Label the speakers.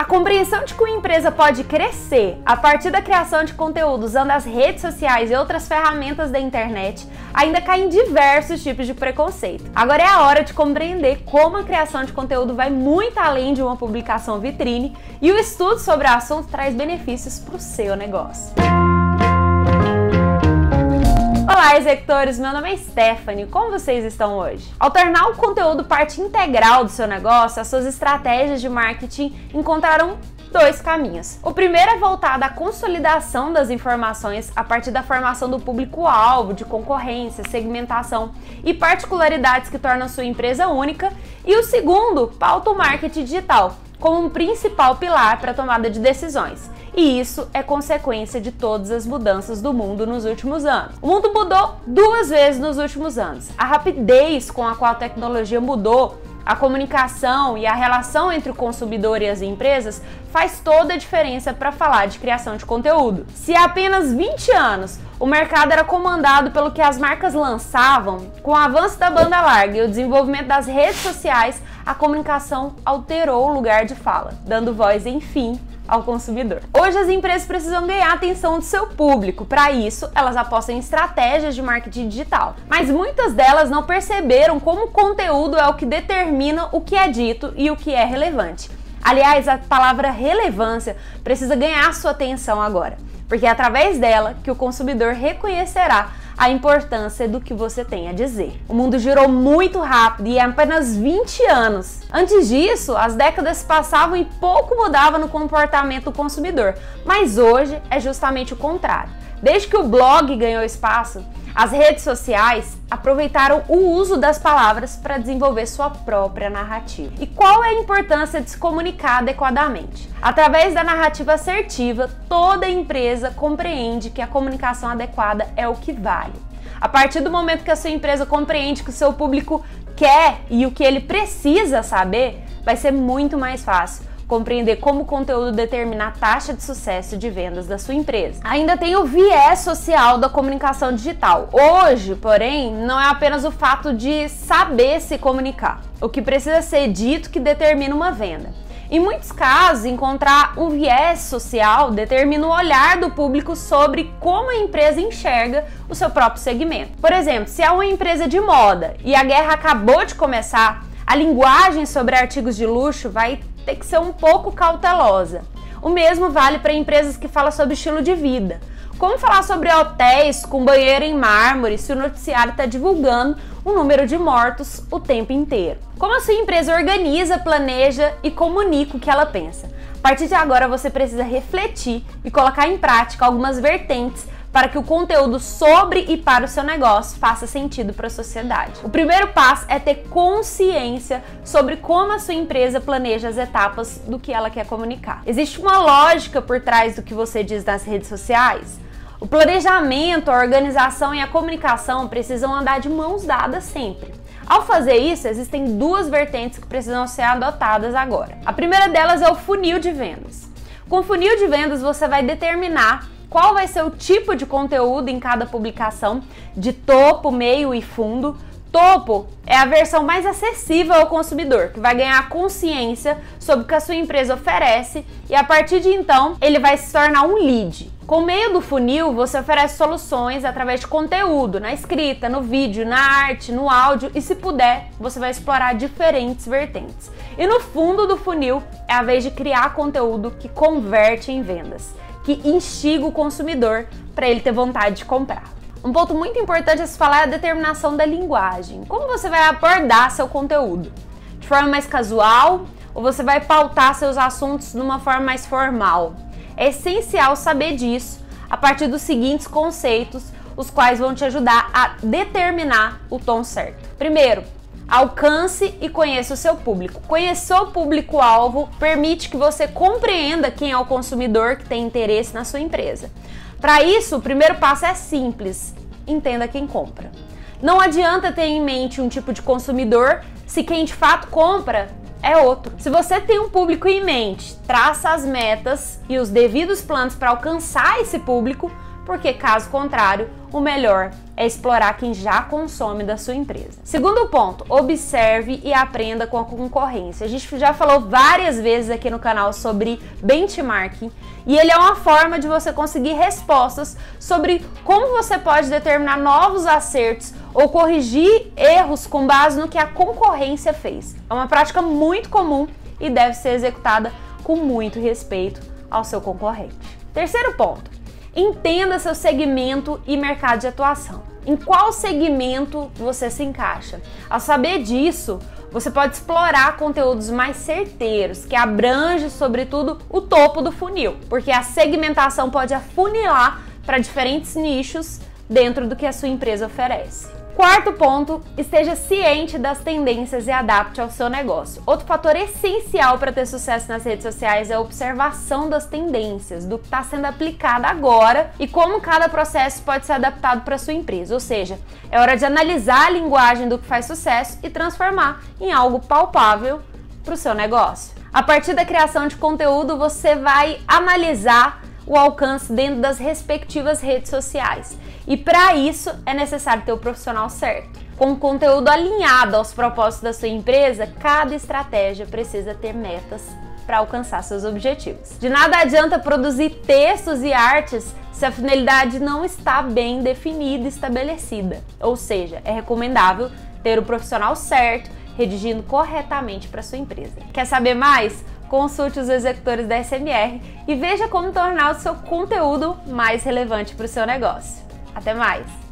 Speaker 1: compreensão de que uma empresa pode crescer a partir da criação de conteúdo usando as redes sociais e outras ferramentas da internet ainda cai em diversos tipos de preconceito. Agora é a hora de compreender como a criação de conteúdo vai muito além de uma publicação vitrine e o estudo sobre o assunto traz benefícios para o seu negócio. Olá, executores! Meu nome é Stephanie. Como vocês estão hoje? Ao tornar o conteúdo parte integral do seu negócio, as suas estratégias de marketing encontrarão dois caminhos. O primeiro é voltado à consolidação das informações a partir da formação do público-alvo, de concorrência, segmentação e particularidades que tornam a sua empresa única. E o segundo, pauta o marketing digital como um principal pilar para a tomada de decisões. E isso é consequência de todas as mudanças do mundo nos últimos anos. O mundo mudou duas vezes nos últimos anos. A rapidez com a qual a tecnologia mudou a comunicação e a relação entre o consumidor e as empresas faz toda a diferença para falar de criação de conteúdo. Se há apenas 20 anos o mercado era comandado pelo que as marcas lançavam, com o avanço da banda larga e o desenvolvimento das redes sociais, a comunicação alterou o lugar de fala, dando voz, enfim, ao consumidor. Hoje as empresas precisam ganhar a atenção do seu público. Para isso, elas apostam em estratégias de marketing digital. Mas muitas delas não perceberam como o conteúdo é o que determina o que é dito e o que é relevante. Aliás, a palavra relevância precisa ganhar sua atenção agora, porque é através dela que o consumidor reconhecerá a importância do que você tem a dizer. O mundo girou muito rápido e em apenas 20 anos. Antes disso, as décadas passavam e pouco mudava no comportamento do consumidor, mas hoje é justamente o contrário. Desde que o blog ganhou espaço, as redes sociais aproveitaram o uso das palavras para desenvolver sua própria narrativa. E qual é a importância de se comunicar adequadamente? Através da narrativa assertiva, toda empresa compreende que a comunicação adequada é o que vale. A partir do momento que a sua empresa compreende que o seu público quer e o que ele precisa saber, vai ser muito mais fácil compreender como o conteúdo determina a taxa de sucesso de vendas da sua empresa. Ainda tem o viés social da comunicação digital. Hoje, porém, não é apenas o fato de saber se comunicar. O que precisa ser dito que determina uma venda. Em muitos casos, encontrar um viés social determina o olhar do público sobre como a empresa enxerga o seu próprio segmento. Por exemplo, se é uma empresa de moda e a guerra acabou de começar, a linguagem sobre artigos de luxo vai ter que ser um pouco cautelosa. O mesmo vale para empresas que falam sobre estilo de vida. Como falar sobre hotéis com banheiro em mármore se o noticiário está divulgando o número de mortos o tempo inteiro? Como a sua empresa organiza, planeja e comunica o que ela pensa? A partir de agora você precisa refletir e colocar em prática algumas vertentes para que o conteúdo sobre e para o seu negócio faça sentido para a sociedade. O primeiro passo é ter consciência sobre como a sua empresa planeja as etapas do que ela quer comunicar. Existe uma lógica por trás do que você diz nas redes sociais? O planejamento, a organização e a comunicação precisam andar de mãos dadas sempre. Ao fazer isso, existem duas vertentes que precisam ser adotadas agora. A primeira delas é o funil de vendas. Com o funil de vendas, você vai determinar qual vai ser o tipo de conteúdo em cada publicação, de topo, meio e fundo. Topo é a versão mais acessível ao consumidor, que vai ganhar consciência sobre o que a sua empresa oferece e a partir de então ele vai se tornar um lead. Com o meio do funil, você oferece soluções através de conteúdo, na escrita, no vídeo, na arte, no áudio e, se puder, você vai explorar diferentes vertentes. E no fundo do funil é a vez de criar conteúdo que converte em vendas, que instiga o consumidor para ele ter vontade de comprar. Um ponto muito importante a se falar é a determinação da linguagem. Como você vai abordar seu conteúdo? De forma mais casual ou você vai pautar seus assuntos de uma forma mais formal? É essencial saber disso a partir dos seguintes conceitos, os quais vão te ajudar a determinar o tom certo. Primeiro, alcance e conheça o seu público. Conhecer o público-alvo permite que você compreenda quem é o consumidor que tem interesse na sua empresa. Para isso, o primeiro passo é simples: entenda quem compra. Não adianta ter em mente um tipo de consumidor se quem de fato compra é outro. Se você tem um público em mente, traça as metas e os devidos planos para alcançar esse público, porque caso contrário, o melhor é explorar quem já consome da sua empresa. Segundo ponto, observe e aprenda com a concorrência. A gente já falou várias vezes aqui no canal sobre benchmarking e ele é uma forma de você conseguir respostas sobre como você pode determinar novos acertos ou corrigir erros com base no que a concorrência fez. É uma prática muito comum e deve ser executada com muito respeito ao seu concorrente. Terceiro ponto, entenda seu segmento e mercado de atuação. Em qual segmento você se encaixa? Ao saber disso, você pode explorar conteúdos mais certeiros, que abrangem, sobretudo, o topo do funil, porque a segmentação pode afunilar para diferentes nichos dentro do que a sua empresa oferece. Quarto ponto, esteja ciente das tendências e adapte ao seu negócio. Outro fator essencial para ter sucesso nas redes sociais é a observação das tendências, do que está sendo aplicado agora e como cada processo pode ser adaptado para a sua empresa. Ou seja, é hora de analisar a linguagem do que faz sucesso e transformar em algo palpável para o seu negócio. A partir da criação de conteúdo, você vai analisar o alcance dentro das respectivas redes sociais. E para isso é necessário ter o profissional certo. Com o conteúdo alinhado aos propósitos da sua empresa, cada estratégia precisa ter metas para alcançar seus objetivos. De nada adianta produzir textos e artes se a finalidade não está bem definida e estabelecida. Ou seja, é recomendável ter o profissional certo, redigindo corretamente para sua empresa. Quer saber mais? Consulte os executores da SMR e veja como tornar o seu conteúdo mais relevante para o seu negócio. Até mais!